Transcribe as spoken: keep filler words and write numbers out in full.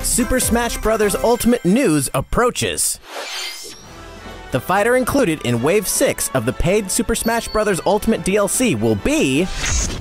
Super Smash Bros. Ultimate news approaches. The fighter included in Wave six of the paid Super Smash Bros. Ultimate D L C will be